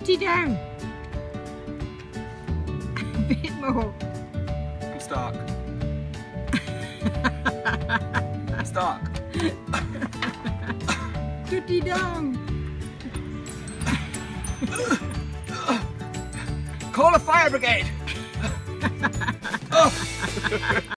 Tootie down. A bit more. It's dark. It's dark. Tootie down. Call a fire brigade.